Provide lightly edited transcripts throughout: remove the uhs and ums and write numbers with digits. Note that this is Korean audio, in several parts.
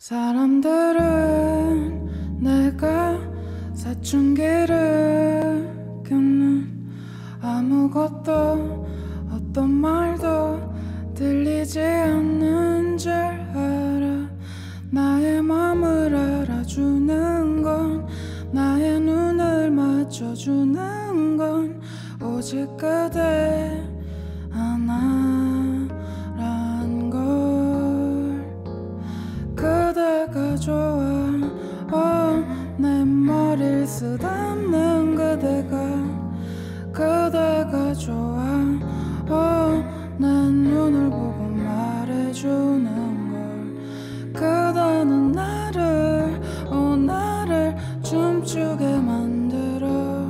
사람들은 내가 사춘기를 겪는 아무것도 어떤 말도 들리지 않는 줄 알아. 나의 맘을 알아주는 건, 나의 눈을 맞춰주는 건 오직 그대 하나란 걸. 그대가 좋아, 내 머리를 쓰다듬는 그대가 좋아, 내 눈을 보고 말해주는 걸. 그대는 나를 춤추게 만들어.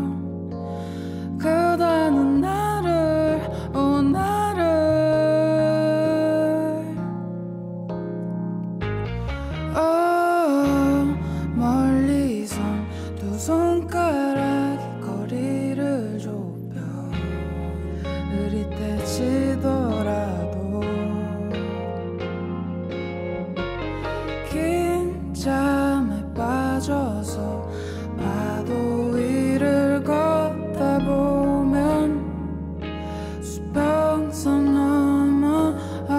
그대는 나를 멀리선 두 손가락이 거리를 좁혀 흐릿해지더라도 긴 잠에 빠져서 파도 위를 걷다 보면 수평선 넘어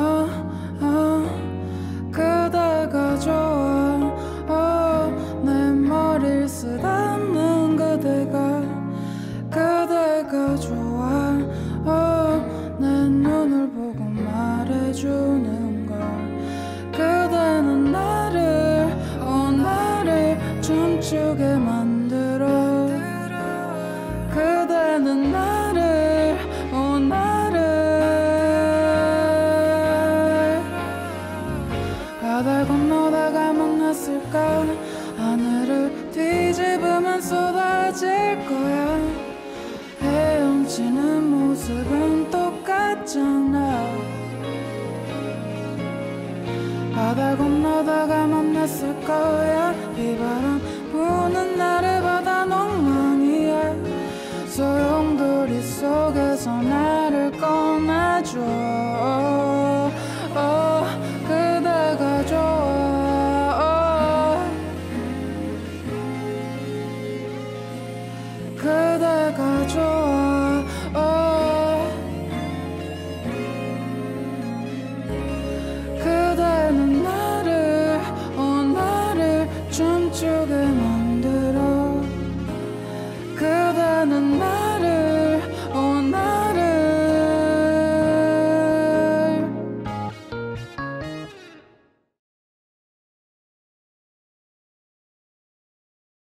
그대가 좋아, 내 머리를 쓰다듬는 그대가 좋아, 내 눈을 보고 말해주는 걸. 그대는 나를 춤추게 만들어. 그대는 나를 바다 건너다가 만났을까. 하늘을 뒤집으면 쏟아질 거야. 헤엄치는 모습은 똑같잖아. 바다 건너다가 만났을 거야. 비바람 부는 날의 바다 엉망이야. 소용돌이 속에서 나를 꺼내줘.